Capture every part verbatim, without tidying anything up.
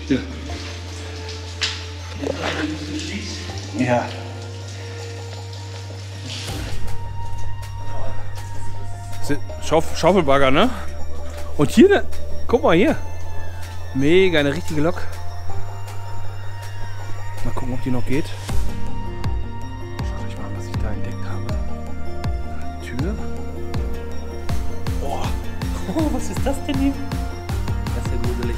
Geschichte. Ja. Schauf Schaufelbagger, ne? Und hier, ne? Guck mal hier. Mega, eine richtige Lok. Mal gucken, ob die noch geht. Schaut euch mal an, was ich da entdeckt habe. Eine Tür. Boah. Oh, was ist das denn hier? Das ist ja gruselig.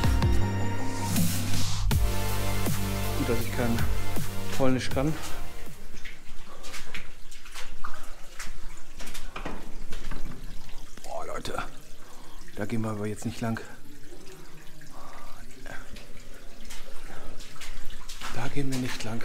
Gut, dass ich kein Polnisch kann. Boah, Leute. Da gehen wir aber jetzt nicht lang. Da gehen wir nicht lang.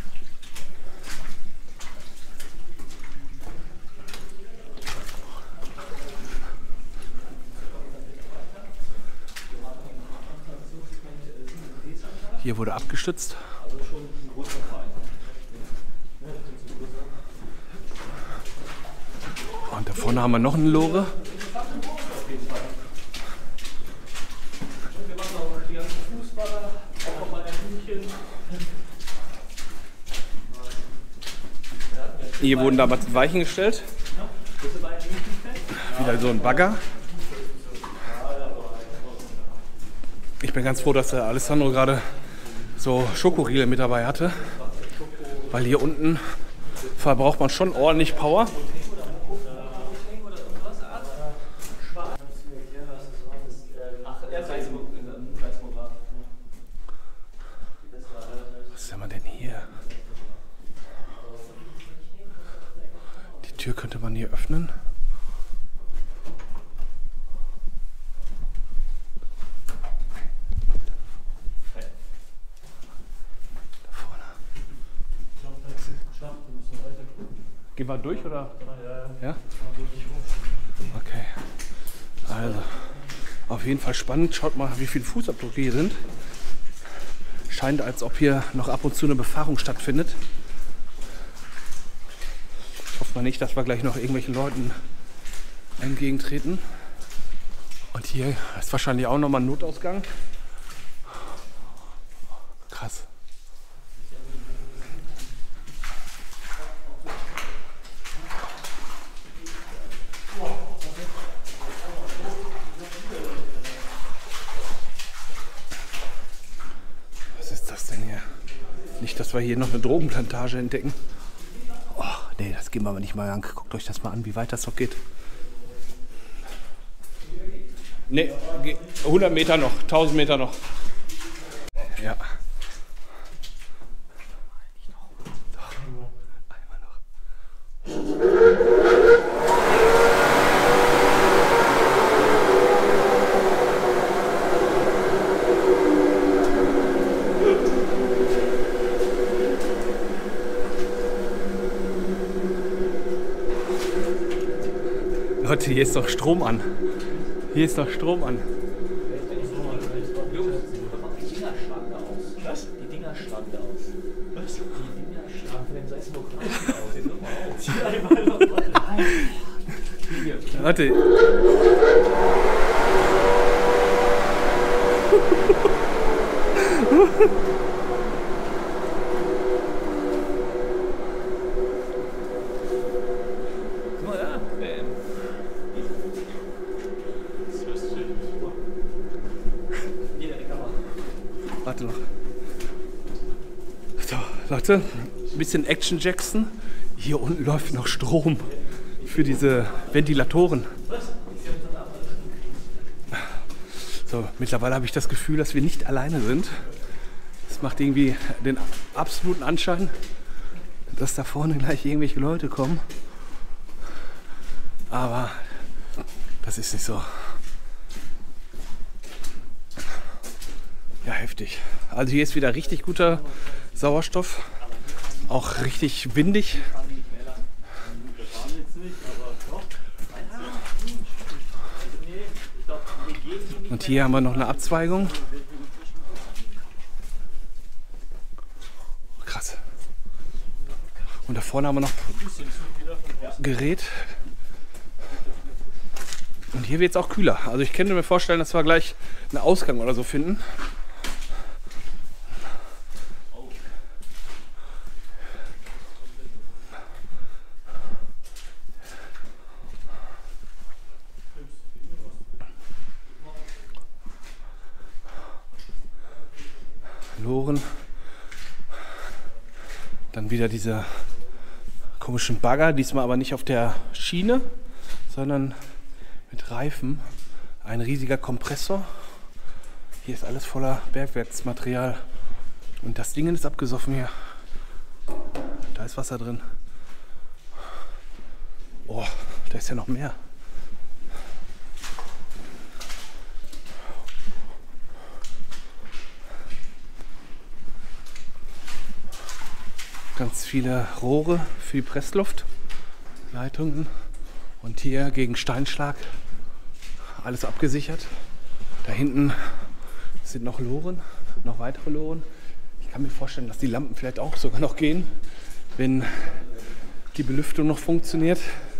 Hier wurde abgestützt. Und da vorne haben wir noch eine Lore. Hier wurden damals Weichen gestellt. Wieder so ein Bagger. Ich bin ganz froh, dass der Alessandro gerade so Schokoriegel mit dabei hatte. Weil hier unten verbraucht man schon ordentlich Power. Was haben wir denn hier? Die Tür könnte man hier öffnen. Da vorne. Gehen wir durch oder? Ja? Okay. Also, auf jeden Fall spannend. Schaut mal, wie viele Fußabdrücke hier sind. Scheint, als ob hier noch ab und zu eine Befahrung stattfindet. Ich hoffe mal nicht, dass wir gleich noch irgendwelchen Leuten entgegentreten. Und hier ist wahrscheinlich auch nochmal ein Notausgang. Krass. Was ist das denn hier? Nicht, dass wir hier noch eine Drogenplantage entdecken. Oh, nee, das gehen wir aber nicht mal lang. Guckt euch das mal an, wie weit das noch geht. Nee, hundert Meter noch, tausend Meter noch. Ja. Doch, einmal noch. Leute, hier ist doch Strom an. Hier ist doch Strom an. Was? Die Dinger schlagen da aus. Was? Die Dinger schlagen von dem Seismographen aus. Zieh einmal noch mal. Warte. Guck mal da. Bam. Warte noch. So, Leute, ein bisschen Action Jackson. Hier unten läuft noch Strom für diese Ventilatoren. So, mittlerweile habe ich das Gefühl, dass wir nicht alleine sind. Das macht irgendwie den absoluten Anschein, dass da vorne gleich irgendwelche Leute kommen. Aber das ist nicht so. Ja, heftig. Also hier ist wieder richtig guter Sauerstoff. Auch richtig windig. Und hier haben wir noch eine Abzweigung. Krass. Und da vorne haben wir noch Gerät. Und hier wird es auch kühler. Also ich könnte mir vorstellen, dass wir gleich einen Ausgang oder so finden. Loren. Dann wieder diese komischen Bagger, diesmal aber nicht auf der Schiene, sondern mit Reifen. Ein riesiger Kompressor. Hier ist alles voller Bergwerksmaterial. Und das Ding ist abgesoffen hier. Da ist Wasser drin. Oh, da ist ja noch mehr. Ganz viele Rohre für die Pressluftleitungen. Und hier gegen Steinschlag alles abgesichert. Da hinten sind noch Loren, noch weitere Loren. Ich kann mir vorstellen, dass die Lampen vielleicht auch sogar noch gehen, wenn die Belüftung noch funktioniert.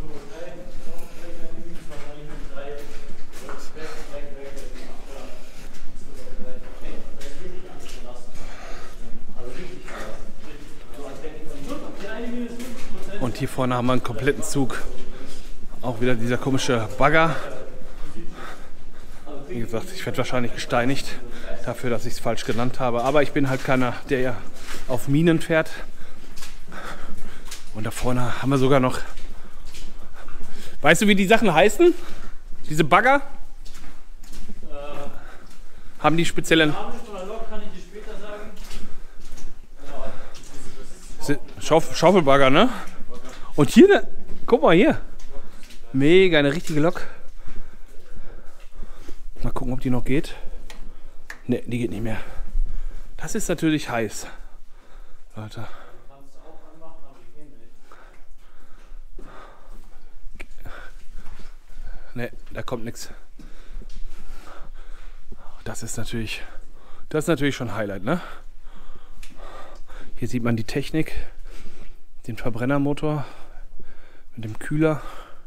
Und hier vorne haben wir einen kompletten Zug. Auch wieder dieser komische Bagger. Wie gesagt, ich werde wahrscheinlich gesteinigt dafür, dass ich es falsch genannt habe. Aber ich bin halt keiner, der auf Minen fährt. Und da vorne haben wir sogar noch... Weißt du, wie die Sachen heißen? Diese Bagger? Äh, haben die speziellen... Schauf Schaufelbagger, ne? Und hier, ne? Guck mal hier. Mega, eine richtige Lok. Mal gucken, ob die noch geht. Ne, die geht nicht mehr. Das ist natürlich heiß. Leute. Ne, da kommt nichts. Das ist natürlich, das ist natürlich schon Highlight, ne? Hier sieht man die Technik, den Verbrennermotor mit dem Kühler.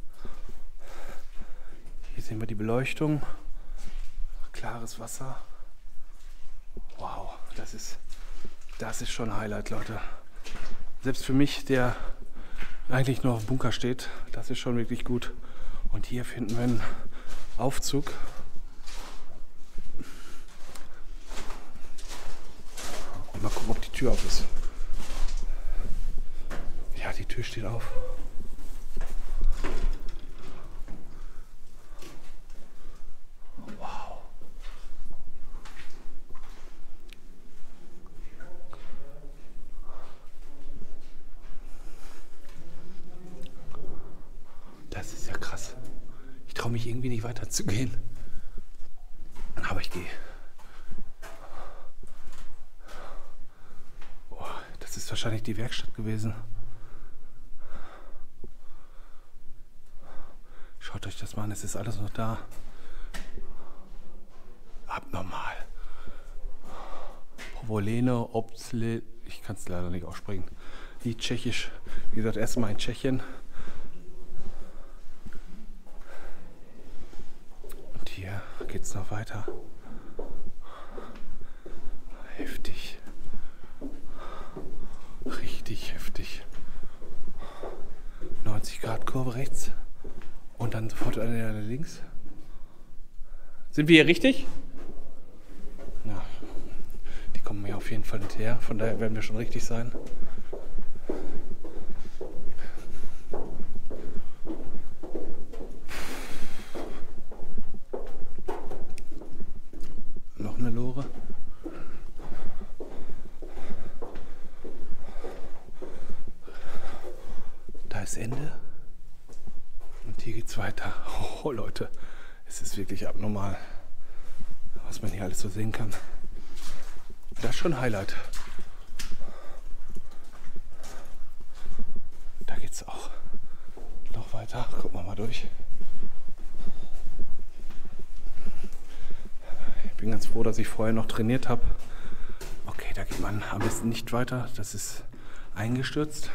Hier sehen wir die Beleuchtung. Klares Wasser. Wow, das ist, das ist schon Highlight, Leute. Selbst für mich, der eigentlich nur auf Bunker steht, das ist schon wirklich gut. Und hier finden wir einen Aufzug. Und mal gucken, ob die Tür auf ist. Ja, die Tür steht auf. Wow. Das ist ja krass. Ich traue mich irgendwie nicht weiter zu gehen. Aber ich gehe. Oh, das ist wahrscheinlich die Werkstatt gewesen. Schaut euch das mal an, es ist alles noch da. Abnormal. Povoleno, Obsle, ich kann es leider nicht aussprechen. Die Tschechisch, wie gesagt, erstmal in Tschechien. Und hier geht es noch weiter. Heftig. Richtig heftig. neunzig Grad Kurve rechts. Und dann sofort eine links. Sind wir hier richtig? Ja, die kommen mir auf jeden Fall hinterher. Von daher werden wir schon richtig sein. Noch eine Lore. Da ist Ende. Und hier geht's weiter. Oh Leute, es ist wirklich abnormal, was man hier alles so sehen kann. Das ist schon ein Highlight. Da geht's auch noch weiter. Gucken wir mal durch. Ich bin ganz froh, dass ich vorher noch trainiert habe. Okay, da geht man am besten nicht weiter. Das ist eingestürzt.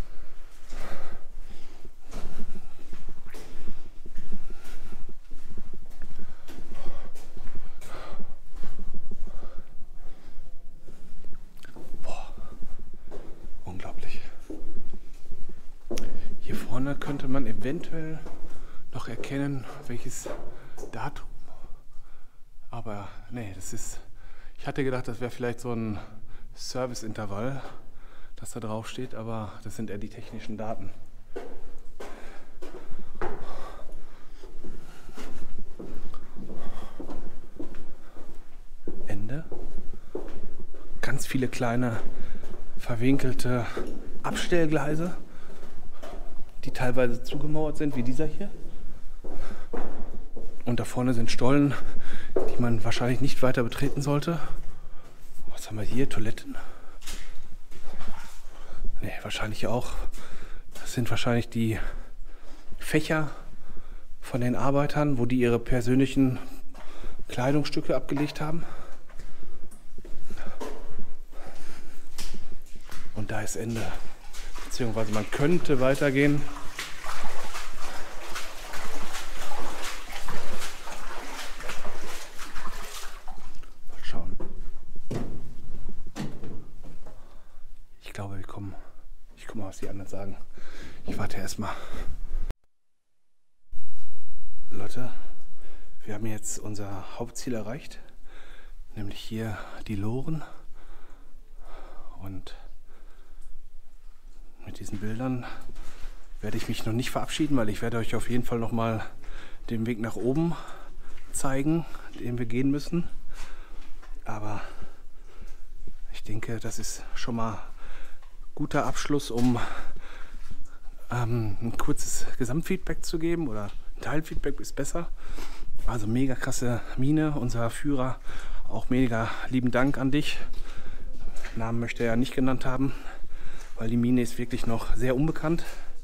Könnte man eventuell noch erkennen, welches Datum. Aber nee, das ist. Ich hatte gedacht, das wäre vielleicht so ein Serviceintervall, das da drauf steht, aber das sind eher die technischen Daten. Ende. Ganz viele kleine verwinkelte Abstellgleise, die teilweise zugemauert sind, wie dieser hier. Und da vorne sind Stollen, die man wahrscheinlich nicht weiter betreten sollte. Was haben wir hier? Toiletten? Ne, wahrscheinlich auch. Das sind wahrscheinlich die Fächer von den Arbeitern, wo die ihre persönlichen Kleidungsstücke abgelegt haben. Und da ist Ende. Beziehungsweise man könnte weitergehen. Mal schauen. Ich glaube, wir kommen. Ich gucke mal, was die anderen sagen. Ich warte erstmal. Leute, wir haben jetzt unser Hauptziel erreicht. Nämlich hier die Loren. Und mit diesen Bildern werde ich mich noch nicht verabschieden, weil ich werde euch auf jeden Fall noch mal den Weg nach oben zeigen, den wir gehen müssen. Aber ich denke, das ist schon mal guter Abschluss, um ähm, ein kurzes Gesamtfeedback zu geben, oder ein Teilfeedback ist besser. Also mega krasse Mine, unser Führer, auch mega lieben Dank an dich. Namen möchte er ja nicht genannt haben, weil die Mine ist wirklich noch sehr unbekannt.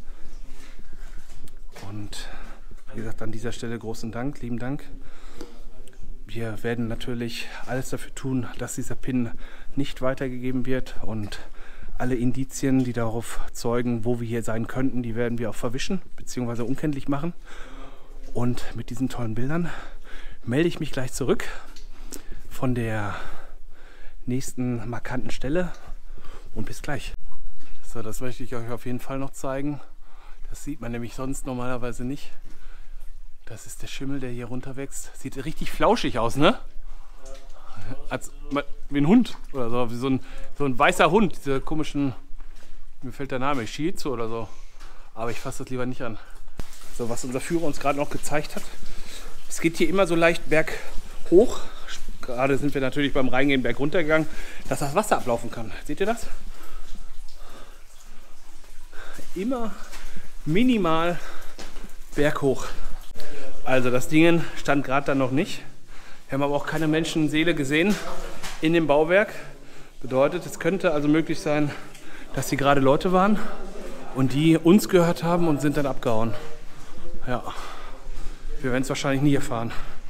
Und wie gesagt, an dieser Stelle großen Dank, lieben Dank. Wir werden natürlich alles dafür tun, dass dieser Pin nicht weitergegeben wird, und alle Indizien, die darauf zeugen, wo wir hier sein könnten, die werden wir auch verwischen bzw. unkenntlich machen. Und mit diesen tollen Bildern melde ich mich gleich zurück von der nächsten markanten Stelle und bis gleich. So, das möchte ich euch auf jeden Fall noch zeigen. Das sieht man nämlich sonst normalerweise nicht. Das ist der Schimmel, der hier runterwächst. Sieht richtig flauschig aus, ne? Als, wie ein Hund oder so, wie so ein, so ein weißer Hund, diese komischen, mir fällt der Name, Shih Tzu oder so. Aber ich fasse das lieber nicht an. So, was unser Führer uns gerade noch gezeigt hat. Es geht hier immer so leicht berghoch. Gerade sind wir natürlich beim Reingehen berg runtergegangen, dass das Wasser ablaufen kann. Seht ihr das? Immer minimal berghoch. Also das Ding stand gerade dann noch nicht. Wir haben aber auch keine Menschenseele gesehen in dem Bauwerk. Bedeutet, es könnte also möglich sein, dass hier gerade Leute waren und die uns gehört haben und sind dann abgehauen. Ja, wir werden es wahrscheinlich nie erfahren.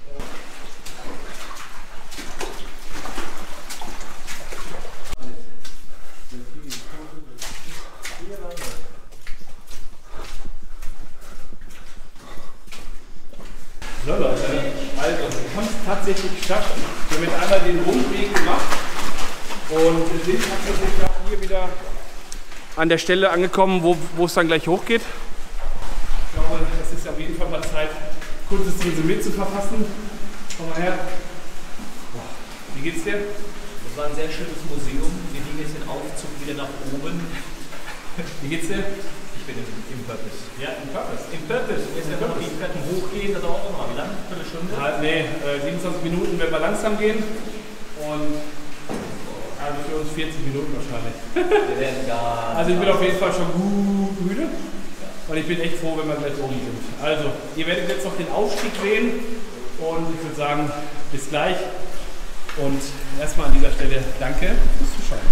So Leute, also wir haben es tatsächlich geschafft. Wir haben jetzt einmal den Rundweg gemacht und wir sind tatsächlich auch hier wieder an der Stelle angekommen, wo, wo es dann gleich hochgeht. Ich glaube, es ist auf jeden Fall mal Zeit, kurzes Resümee zu verfassen. Komm mal her. Wie geht's dir? Das war ein sehr schönes Museum. Wir liegen jetzt den Aufzug wieder nach oben. Wie geht's dir? Ich bin im, im Purpose. Ja, im Purpose. Im Purpose. Jetzt werden wir noch die Treppen hochgehen, das dauert auch mal. Wie lange? Eine Stunde? Ja, nee, äh, siebenundzwanzig Minuten, wenn wir langsam gehen. Und also für uns vierzig Minuten wahrscheinlich. Wir werden gar Also ich bin auf jeden Fall schon gut müde. Und ich bin echt froh, wenn wir gleich oben sind. Also, ihr werdet jetzt noch den Aufstieg sehen. Und ich würde sagen, bis gleich. Und erstmal an dieser Stelle danke fürs Zuschauen.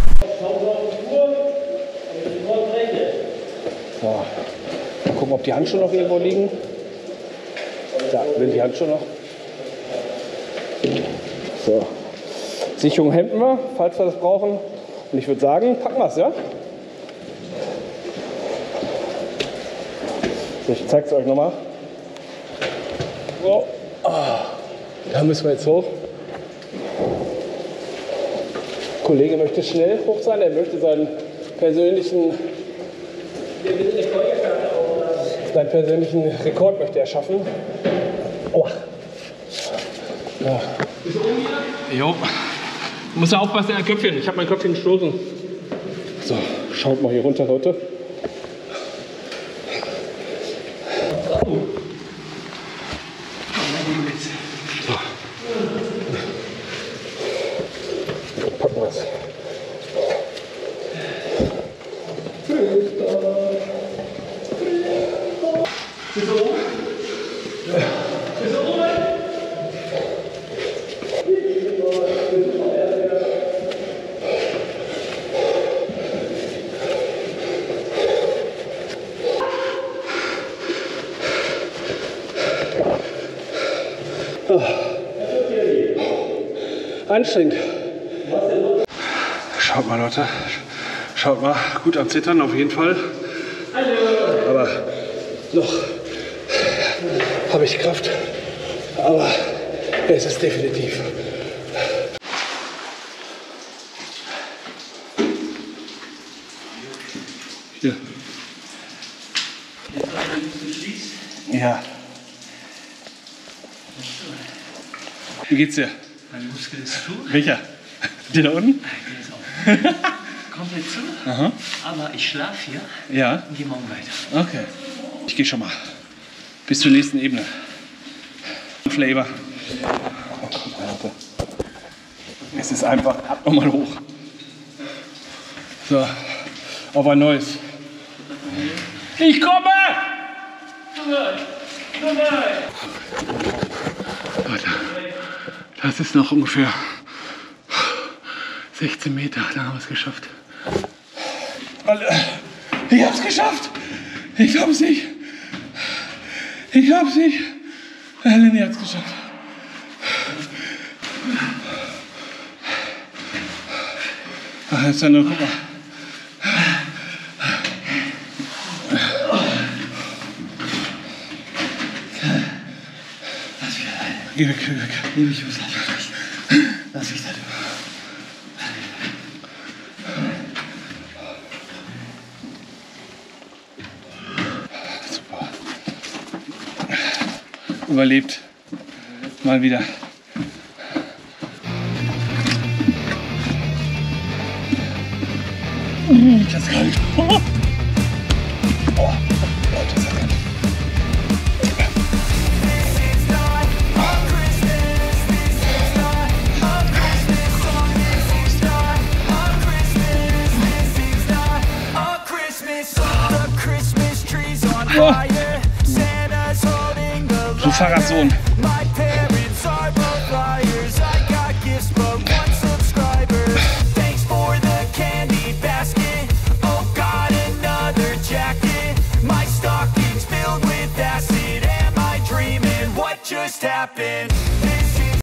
So. Mal gucken, ob die Handschuhe noch irgendwo liegen. Da sind die Handschuhe noch. So. Sicherung hemden wir, falls wir das brauchen. Und ich würde sagen, packen wir es, ja? So, ich zeige es euch nochmal. Oh. Ah. Da müssen wir jetzt hoch. Der Kollege möchte schnell hoch sein, er möchte seinen persönlichen, seinen persönlichen Rekord möchte er schaffen. Oh. Ja. Jo. Du musst ja aufpassen, dein Köpfchen. Ich habe mein Köpfchen gestoßen. So, schaut mal hier runter, Leute. So. Packen wir es. Bist du oben? Ja. Bist du oben? Oh. Anstrengend. Schaut mal, Leute. Schaut mal. Gut am Zittern auf jeden Fall. Aber noch habe ich Kraft. Aber es ist definitiv. Hier. Ja. Wie geht's dir? Mein Muskel ist zu. Welcher? Der da unten? Nein, der ist auch komplett zu. Aha. Aber ich schlafe hier Ja. und gehe morgen weiter. Okay. Ich gehe schon mal. Bis zur nächsten Ebene. Flavor. Oh, komm, Alter. Es ist einfach ab nochmal hoch. So. Auf ein neues. Ich komme! Warte. Das ist noch ungefähr sechzehn Meter. Dann haben wir es geschafft. Ich hab's geschafft! Ich glaub's nicht! Ich glaub's nicht! Lenny hat's geschafft. Ach, jetzt dann nur, guck mal. Geh weg, geh weg. Nehme ich los, lass mich. Lass mich da drüber. Super. Überlebt. Mal wieder. Das kann ich. Oh. Oh. Das kann ich. Du Fahrradsohn. Happened.